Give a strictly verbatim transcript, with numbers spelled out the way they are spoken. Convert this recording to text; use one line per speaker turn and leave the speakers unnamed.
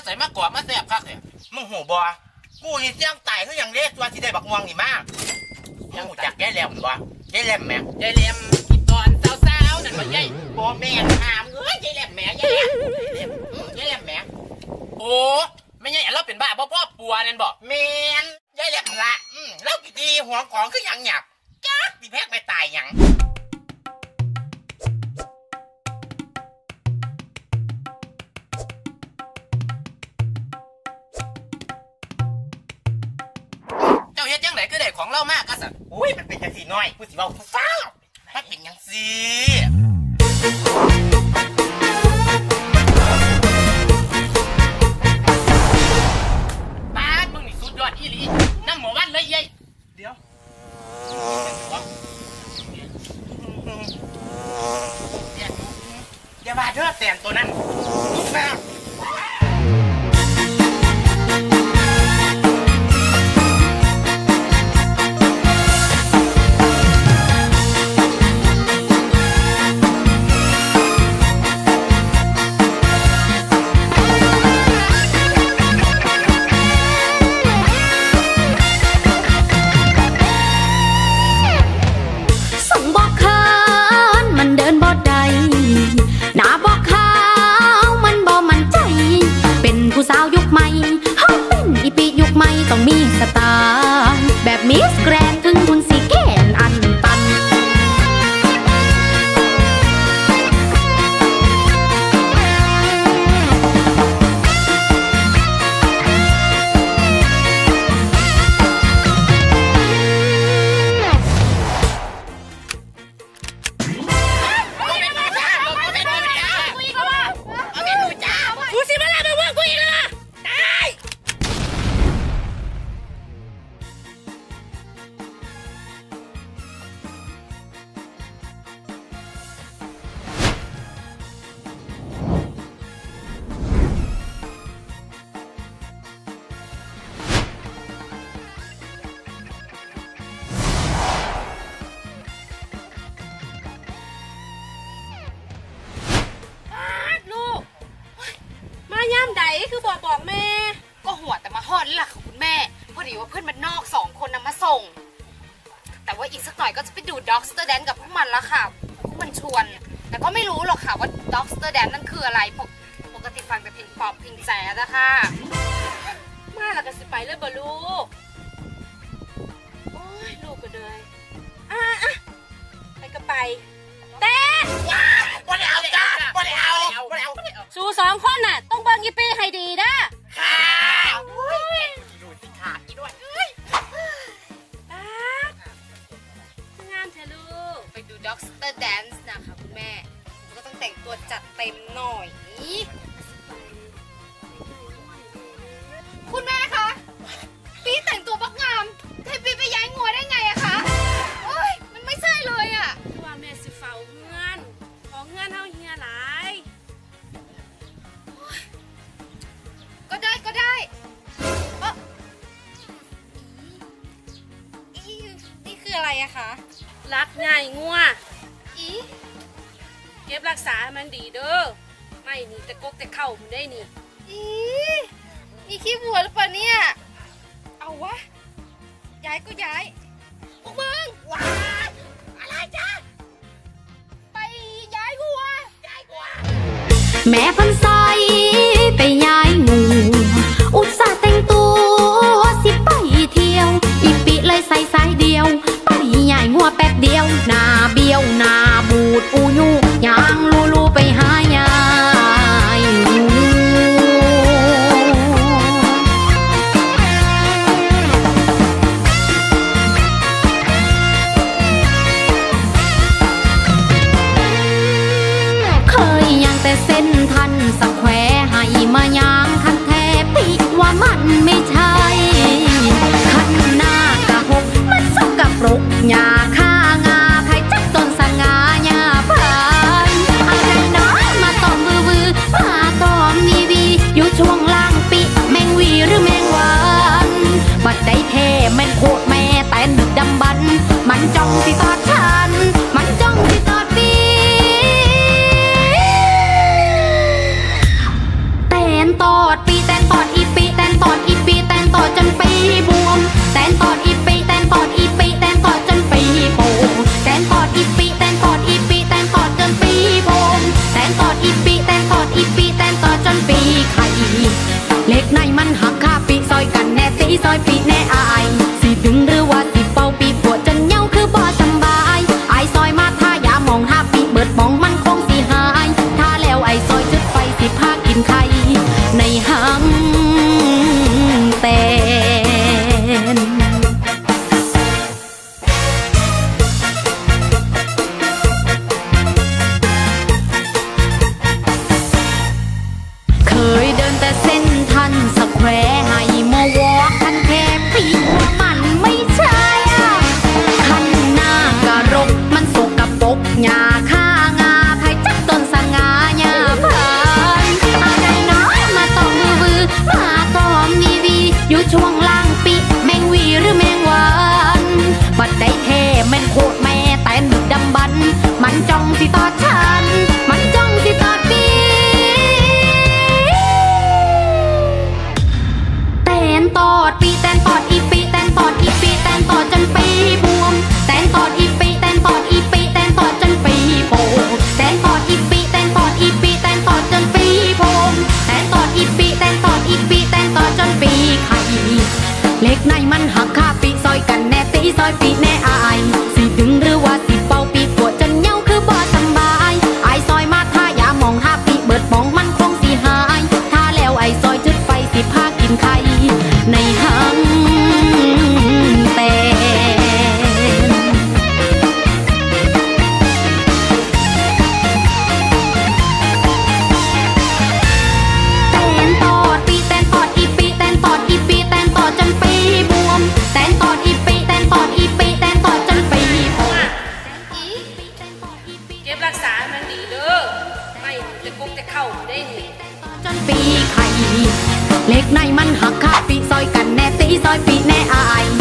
ใส่มะกอกมาแซ่บคักเนี่ยมึงหูบ่กูนี่เสียงไต่คืออย่างเล็กตัวที่ได้บักม่วงนี่มากยังหูจักแย่แหลมบ่แย่แหลมแม่แย่แหลมกินตอนสาวๆนั่นบ่ใหญ่บ่แม่ถามเอ้ยแย่แหลมแม่แย่แหลมแย่แหลมแม่โอ้ไม่ใช่เราเป็นบ้าบ่พ่อปัวนั่นบ่แม่นแย่แหลมละอืมเรากี่ดีหัวของคือหยังหยับจักสิแพกไปตายหยังเฮ็ดจังไหนก็ได้ของเล่ามากก็สั่นอุ้ยมันเป็นจังสีน้อยกูสิเว้าฟ้ามันเป็นจังสีป้ามึงนี่สุดยอดอีหลีน้ำหมอวันเลยยัยเดี๋ยวอย่าว่าเด้อแตนตัวนั้นป้า
ต้องมีสไตล์แบบมิสแกรนด์ถึงคุณสีแก่นอันตัน
คือบอกบอกแม่ก็หัวแต่มาฮอดหลักของคุณแม่พอดีว่าเพื่อนมันนอกสองคนนำมาส่งแต่ว่าอีกสักหน่อยก็จะไปดูด็อกสเตอร์แดนกับพวกมันแล้วค่ะพวกมันชวนแต่ก็ไม่รู้หรอกค่ะว่าด็อกสเตอร์แดนนั่นคืออะไรปกติฟังแต่เพลงป๊อปเพลงแจ๊สอะค่ะมาแล้วก็สิไปเลยบ่ลูกโอ้ยลูกก็เลยอ่ะอ่ะไปก็ไปเต้
ว้าบ่ได้เอาจ้าบ่ได้เอาบ่ได้เอา
สู่สองคนน่ะต้องเบิ่งอีปี้ให้ดีนะ
ค่ะดูสิขาดอีด้วย
งานเธอลูกไปดูด็อกสเตอร์แดนซ์นะคะคุณแม่ก็ต้องแต่งตัวจัดเต็มหน่อยคุณแม่คะปีแต่งตัวบักงามให้ปีไปย้ายงัวได้ไงอะคะโอ้ยมันไม่ใช่เลยอะคือว่าแม่สิเฝ้าเงื่อนของเงื่อนเท่าเฮียหลายก็ได้ก็ได้เออนี่คืออะไรอะคะรักง่ายงัวอีเก็บรักษามันดีเด้อไม่นี่แต่กกแต่เข่ามันได้นี่อีมีขี้บัวหรือเปล่าเนี่ยเอาวะย้ายก็ย้ายพวกมึงว้าอะไรจ้าไปย้ายวัวย้ายวัว
แม่พันใสไปย้ายงูอุตส่าห์แต่งตัวสิไปเที่ยวอีปิเลยใส่สายเดียวไปย้ายงัวแป๊บเดียวหน้าเบี้ยวหน้าบูดปูยูยางลูลูไปหายายเคยยังแต่เส้นทันสักแควให้มายางคันแทปิว่ามันไม่ใช่คันหน้ากะหกมันสกปรกหญ้าค่างาไผจับต้นสง่าหญ้าพานอะไรน้อมาตอมวือวือมาตอมวีวีอยู่ช่วงล่างปิแมงวีหรือแมงวันบัดได้แท้แม่นโคตรแม่แต่ดึกดำบรรพ์มันจ้องสิตอดฉันมันจ้องสิตอดปีแตนตอดปีแตนบวมแตนตอดอีปีแตนตอดอีปีแตนตอดจนปีโป่งแตนตอดอีปีแตนตอดอีปีแตนตอดจนปีโป่งแตนตอดอีปีแตนตอดอีปีแตนตอดจนปีไข่เล็กในมันหักค่าปีซอยกันแน่ตีซอยปีแน่อายสิดึงหรือว่าสิเป่าปีปวดจนเหย้าคือบ่สำบายไอซอยมาท่ายามองห้าปีเบิดมองมันคงสิหายถ้าแล้วไอซอยจุดไฟสิพากินไข่ในห้างแตนเคยเดินแต่เส้นทันสแควร์ให้มาวอล์กคันแค่ปีว่ามันไม่ใช่อะคันหน้ากะรกมันสกปรกหญ้าค่างาไทยจักต้นสง่าหญ้าพานอะไรน้อยมาต่อมือวือมาตอมวีวีอยู่ช่วงล่างปีแมงวีหรือแมงวันบัดได้เทแม่นโคตรแม่แต่หนึกดำบันมันจ้องสิตอดฉันมันจ้องสิตอดปีแตนตอดปีแตนตอดอีปีแตนตอดอีปีแตนตอดจนปีบวมแตนตอดอีปีแตนตอดอีปีแตนตอดจนปีโป่งแตนตอดอีปีแตนตอดอีปีแตนตอดจนปีโป่งแตนตอดอีปีแตนตอดอีปีแตนตอดจนปีไข่เล็กในมันหักค่าปีซอยกันแน่ตีซอยปีแน่อายสิดึงหรือว่าสิเป่าปีปวดจนเหย้าคือบ่สำบายไอซอยมาท่ายามองห้าปีเบิดมองมันคงสิหายถ้าแล้วไอซอยจุดไฟสิพากินไข่ในห้างแตนแตนตอดปีแตนตอดอีปีแตนตอดอีปีแตนตอดจนปีบวมแตนตอดอีปีแตนตอดอีปีแตนตอดจนปีโป่ง
เก็บรักษามันดีเด้อไม่จะกบจะเข้าได้นี่
จนปีไข่เล็กในมันหักค่าปีซอยกันแน่ตีซอยปีแน่อาย